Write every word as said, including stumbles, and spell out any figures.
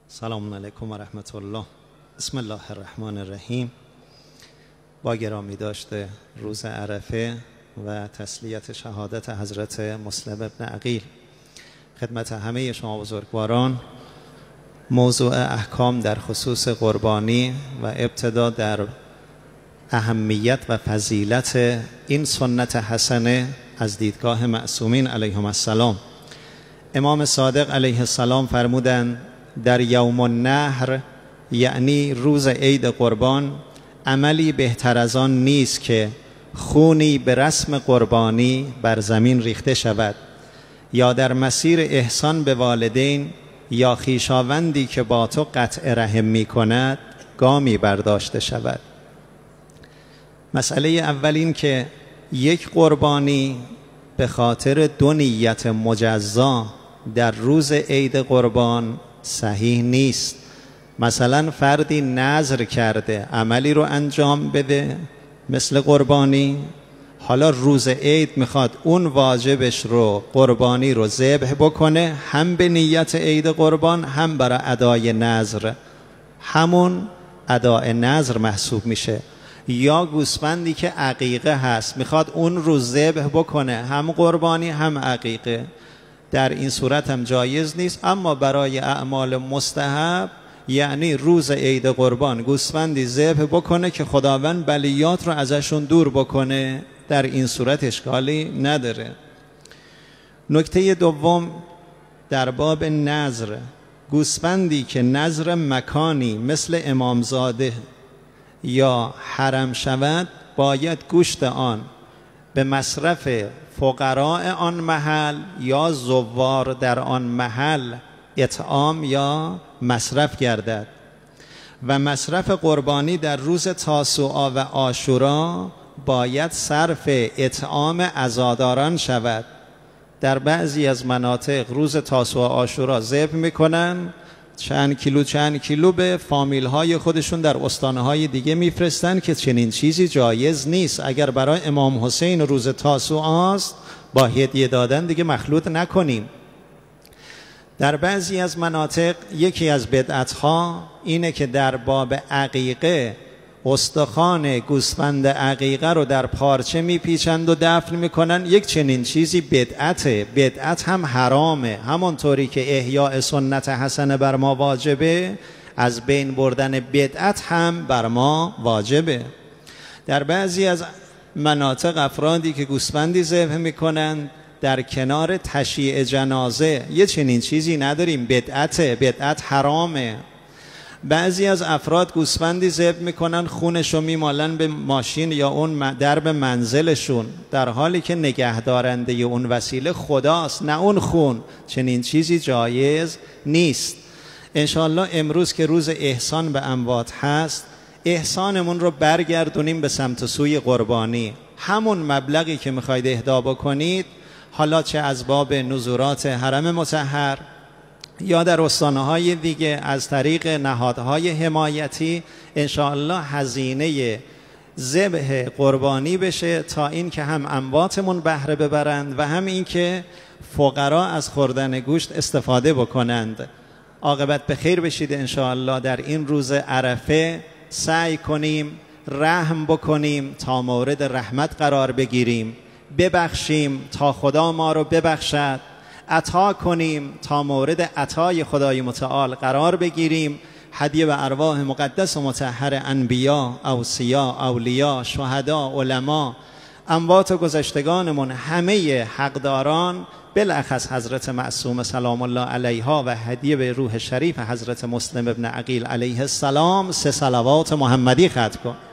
سلام علیکم و رحمت الله. بسم الله الرحمن الرحیم. با گرامی داشته روز عرفه و تسلیت شهادت حضرت مسلم ابن عقیل خدمت همه شما بزرگواران، موضوع احکام در خصوص قربانی و ابتدا در اهمیت و فضیلت این سنت حسنه از دیدگاه معصومین علیهم السلام. امام صادق علیه السلام فرمودند در یوم النحر، یعنی روز عید قربان، عملی بهتر از آن نیست که خونی به رسم قربانی بر زمین ریخته شود یا در مسیر احسان به والدین یا خویشاوندی که با تو قطع رحم می کند گامی برداشته شود. مسئله اول این که یک قربانی به خاطر دو نیت مجزا در روز عید قربان صحیح نیست. مثلا فردی نذر کرده عملی رو انجام بده مثل قربانی، حالا روز عید میخواد اون واجبش رو، قربانی رو ذبح بکنه، هم به نیت عید قربان هم برای ادای نذر، همون ادای نذر محسوب میشه. یا گوسفندی که عقیقه هست میخواد اون رو ذبح بکنه، هم قربانی هم عقیقه، در این صورت هم جایز نیست. اما برای اعمال مستحب، یعنی روز عید قربان گوسفندی ذبح بکنه که خداوند بلیات رو ازشون دور بکنه، در این صورت اشکالی نداره. نکته دوم در باب نذر، گوسفندی که نذر مکانی مثل امامزاده یا حرم شود، باید گوشت آن به مصرف فقراء آن محل یا زوار در آن محل اطعام یا مصرف گردد و مصرف قربانی در روز تاسوعا و عاشورا باید صرف اطعام عزاداران شود. در بعضی از مناطق روز تاسوعا و عاشورا ذبح میکنن، چند کیلو چند کیلو به فامیل های خودشون در استانه های دیگه میفرستن که چنین چیزی جایز نیست. اگر برای امام حسین روز تاسوعا است با هدیه دادن دیگه مخلوط نکنیم. در بعضی از مناطق یکی از بدعت‌ها اینه که در باب عقیقه استخوان گوسفند عقیقه رو در پارچه میپیچند و دفن میکنن. یک چنین چیزی بدعته، بدعت هم حرامه. همانطوری که احیاء سنت حسنه بر ما واجبه، از بین بردن بدعت هم بر ما واجبه. در بعضی از مناطق افرادی که گوسفندی ذبح میکنن در کنار تشییع جنازه، یه چنین چیزی نداریم، بدعته، بدعت حرامه. بعضی از افراد گوسفندی ذبح میکنن، خونشو میمالن به ماشین یا اون درب منزلشون، در حالی که نگهدارنده اون وسیله خداست نه اون خون. چنین چیزی جایز نیست. انشاءالله امروز که روز احسان به اموات هست، احسانمون رو برگردونیم به سمت سوی قربانی. همون مبلغی که میخواید اهدا بکنید، حالا چه از باب نزورات حرم مطهر یا در استانه های دیگه از طریق نهادهای حمایتی، انشاءالله هزینه ذبح قربانی بشه تا این که هم امواتمون بهره ببرند و هم این که فقرا از خوردن گوشت استفاده بکنند. عاقبت به خیر بشید انشاءالله. در این روز عرفه سعی کنیم رحم بکنیم تا مورد رحمت قرار بگیریم، ببخشیم تا خدا ما رو ببخشد، عطا کنیم تا مورد عطای خدای متعال قرار بگیریم. هدیه به ارواح مقدس و مطهر انبیا، اوصیا، اولیا، شهدا، علما، اموات و گذشتگانمون، همه حقداران، بالاخص حضرت معصوم سلام الله علیها، و هدیه به روح شریف حضرت مسلم ابن عقیل علیه السلام. سه صلوات محمدی ختم کن.